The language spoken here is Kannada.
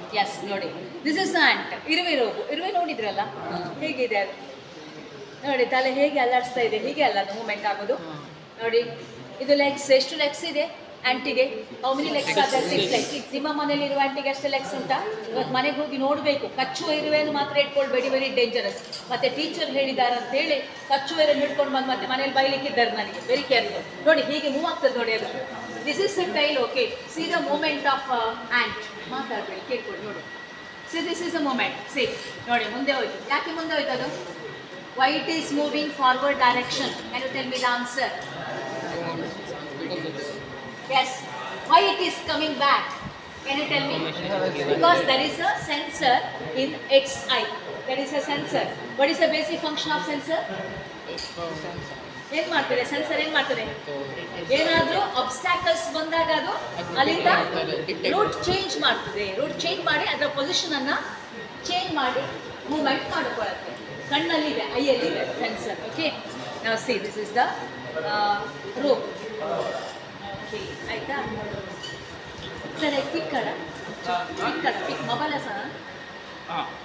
ಎಸ್ ನೋಡಿ, ದಿಸ್ ಇಸ್ ಆಂಟ್. ಇರುವೆ ರೋಗು, ಇರುವೆ ನೋಡಿದ್ರಲ್ಲ ಹೇಗಿದೆ ಅದು ನೋಡಿ, ತಲೆ ಹೇಗೆ ಅಲ್ಲಾಡಿಸ್ತಾ ಇದೆ, ಹೀಗೆ ಅಲ್ಲ ಅದು ಮೂಮೆಂಟ್ ಆಗೋದು ನೋಡಿ. ಇದು ಲೆಗ್ಸ್, ಎಷ್ಟು ಲೆಗ್ಸ್ ಇದೆ ಆಂಟಿಗೆ? How many legs are there? 6 legs. ನಿಮ್ಮ ಮನೇಲಿ ಇರುವ ಆಂಟಿಗೆ ಅಷ್ಟೇ ಲೆಗ್ಸ್ ಉಂಟಾ? ಇವತ್ತು ಮನೆಗೆ ಹೋಗಿ ನೋಡಬೇಕು. ಕಚ್ಚುವ ಇರುವೆಯನ್ನು ಮಾತ್ರ ಇಟ್ಕೊಳ್ಬೇಡಿ, ವೆರಿ ಡೇಂಜರಸ್. ಮತ್ತೆ ಟೀಚರ್ ಹೇಳಿದ್ದಾರೆ ಅಂತ ಹೇಳಿ ಕಚ್ಚುವ ಇರುವೆಯನ್ನು ಹಿಡ್ಕೊಂಡು ಬಂದು ಮತ್ತೆ ಮನೇಲಿ ಬೈಲಿಕ್ಕಿದ್ದಾರೆ ನನಗೆ. Very careful. ನೋಡಿ ಹೀಗೆ ಮೂವ್ ಆಗ್ತದೆ ನೋಡಿ ಅದು. This is the tail. Okay, see the moment of ant. ಮಾತಾಡಬೇಡಿ, ಕೇಳ್ಕೊಳ್ಳಿ ನೋಡಿ. See this is the moment. See ನೋಡಿ, ಮುಂದೆ ಹೋಯ್ತು. ಯಾಕೆ ಮುಂದೆ ಹೋಯ್ತು ಅದು? Why it is moving forward direction? Can you tell me the answer? Yes. Why it is coming back? Can you tell me? Because there is a sensor in its eye. There is a sensor. What is the basic function of sensor? ಏನು ಮಾಡ್ತದೆ ಸೆನ್ಸರ್? ಏನು ಮಾಡ್ತದೆ? ಏನಾದರೂ ಅಬ್ಸ್ಟ್ಯಾಕಲ್ಸ್ ಬಂದಾಗ ಅದು ಅಲ್ಲಿಂದ ರೂಟ್ ಚೇಂಜ್ ಮಾಡ್ತದೆ. ರೂಟ್ ಚೇಂಜ್ ಮಾಡಿ ಅದರ ಪೊಸಿಷನನ್ನು ಚೇಂಜ್ ಮಾಡಿ ಮೂವ್ಮೆಂಟ್ ಮಾಡಿಕೊಳ್ಳುತ್ತೆ. ಕಣ್ಣಲ್ಲಿದೆ, ಐಯಲ್ಲಿದೆ ಸೆನ್ಸರ್. ಓಕೆ, ನಾವು see this is the rope. Okay ಆಯಿತಾ ಸರ್? ಪಿಕ್ ಕಡ ಪಿಕ್ ಮೊಬೈಲ ಸರ್.